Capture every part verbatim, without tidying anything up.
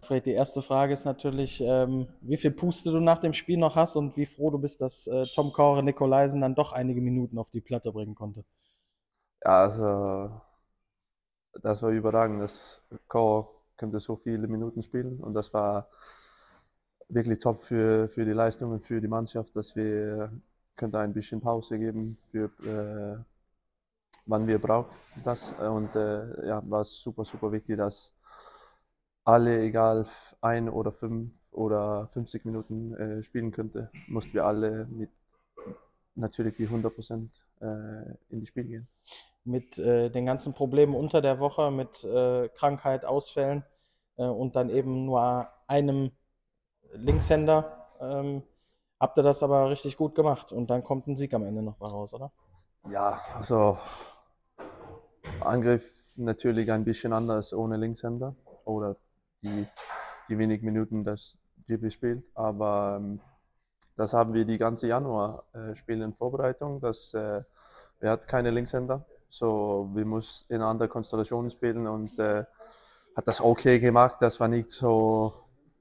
Fred, die erste Frage ist natürlich, ähm, wie viel Puste du nach dem Spiel noch hast und wie froh du bist, dass äh, Tom Kore-Nikolaisen dann doch einige Minuten auf die Platte bringen konnte. Ja, also das war überragend. Das Chor könnte so viele Minuten spielen und das war wirklich top für, für die Leistung und für die Mannschaft, dass wir könnte ein bisschen Pause geben für äh, wann wir brauchen das und äh, ja, war super super wichtig, dass alle, egal ein oder fünf oder fünfzig Minuten äh, spielen könnte, mussten wir alle mit natürlich die hundert Prozent äh, in die Spiel gehen. Mit äh, den ganzen Problemen unter der Woche, mit äh, Krankheit, Ausfällen äh, und dann eben nur einem Linkshänder, ähm, habt ihr das aber richtig gut gemacht und dann kommt ein Sieg am Ende noch mal raus, oder? Ja, also Angriff natürlich ein bisschen anders ohne Linkshänder oder die, die wenigen Minuten, dass Ghibli spielt. Aber ähm, das haben wir die ganze Januar äh, Spiel in Vorbereitung. Das, äh, wir hatten keine Linkshänder, so wir mussten in anderen Konstellationen spielen und äh, hat das okay gemacht. Das war nicht so.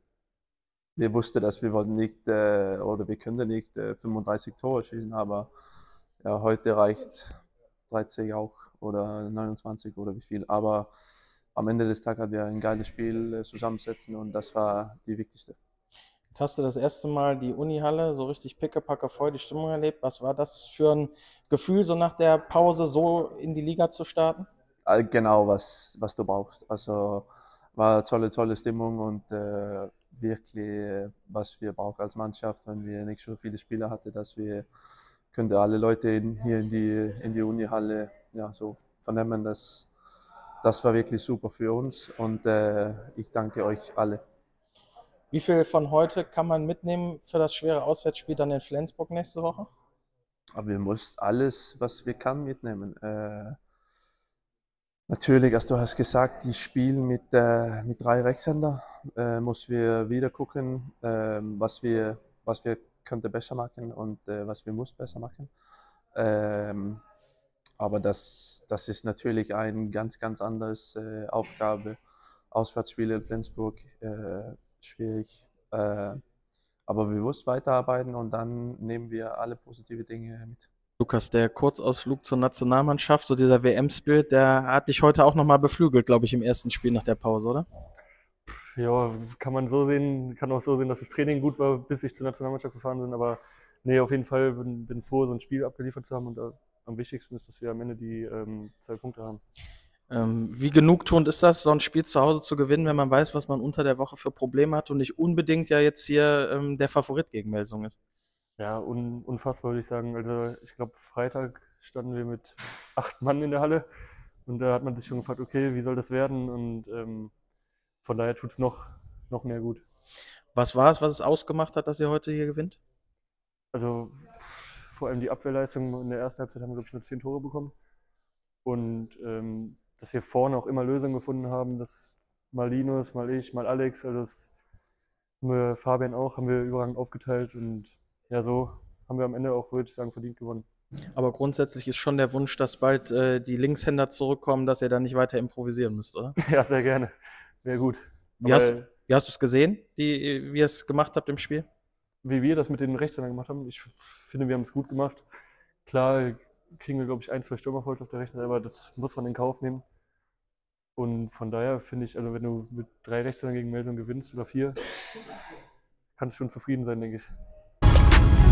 Wir wussten, dass wir wollten nicht äh, oder wir können nicht äh, fünfunddreißig Tore schießen, aber ja, heute reicht dreißig auch oder neunundzwanzig oder wie viel. Aber am Ende des Tages hatten wir ein geiles Spiel äh, zusammensetzen und das war die wichtigste. Jetzt hast du das erste Mal die Unihalle so richtig pickepacke voll die Stimmung erlebt. Was war das für ein Gefühl, so nach der Pause so in die Liga zu starten? All- Genau, was, was du brauchst. Also war tolle, tolle Stimmung und äh, wirklich, äh, was wir brauchen als Mannschaft, wenn wir nicht so viele Spieler hatten, dass wir könnte alle Leute in, hier in die, in die Unihalle ja, so vernehmen. Das, das war wirklich super für uns und äh, ich danke euch alle. Wie viel von heute kann man mitnehmen für das schwere Auswärtsspiel dann in Flensburg nächste Woche? Aber wir mussten alles, was wir kann, mitnehmen. Äh, natürlich, als du hast gesagt, die spielen mit, äh, mit drei Rechtshänder, äh, muss wir wieder gucken, äh, was wir, was wir könnte besser machen und äh, was wir muss besser machen. Ähm, aber das, das ist natürlich eine ganz, ganz anderes äh, Aufgabe. Auswärtsspiele in Flensburg, äh, schwierig. Äh, aber wir müssen weiterarbeiten und dann nehmen wir alle positive Dinge mit. Lukas, der Kurzausflug zur Nationalmannschaft, so dieser W M-Spirit, der hat dich heute auch nochmal beflügelt, glaube ich, im ersten Spiel nach der Pause, oder? Ja, kann man so sehen, kann auch so sehen, dass das Training gut war, bis ich zur Nationalmannschaft gefahren bin. Aber nee, auf jeden Fall bin, bin froh, so ein Spiel abgeliefert zu haben. Und äh, am wichtigsten ist, dass wir am Ende die ähm, zwei Punkte haben. Ähm, wie genugtuend ist das, so ein Spiel zu Hause zu gewinnen, wenn man weiß, was man unter der Woche für Probleme hat und nicht unbedingt ja jetzt hier ähm, der Favorit gegen Melsung ist? Ja, un, unfassbar würde ich sagen. Also ich glaube, Freitag standen wir mit acht Mann in der Halle. Und da hat man sich schon gefragt, okay, wie soll das werden? Und ähm, von daher tut es noch, noch mehr gut. Was war es, was es ausgemacht hat, dass ihr heute hier gewinnt? Also vor allem die Abwehrleistung in der ersten Halbzeit haben wir, glaube ich, nur zehn Tore bekommen. Und ähm, dass wir vorne auch immer Lösungen gefunden haben, dass mal Linus, mal ich, mal Alex, also das haben wir, Fabian auch, haben wir überragend aufgeteilt und ja, so haben wir am Ende auch, würde ich sagen, verdient gewonnen. Aber grundsätzlich ist schon der Wunsch, dass bald äh, die Linkshänder zurückkommen, dass ihr dann nicht weiter improvisieren müsst, oder? Ja, sehr gerne. Wäre gut. Wie hast, Aber wie hast du es gesehen, die, wie ihr es gemacht habt im Spiel? wie wir das mit den Rechtshändern gemacht haben, ich finde, wir haben es gut gemacht. Klar kriegen wir, glaube ich, ein, zwei Stürmerfalls auf der rechten Seite, aber das muss man in Kauf nehmen. Und von daher finde ich, also wenn du mit drei Rechtshändern gegen Meldung gewinnst oder vier, kannst du schon zufrieden sein, denke ich.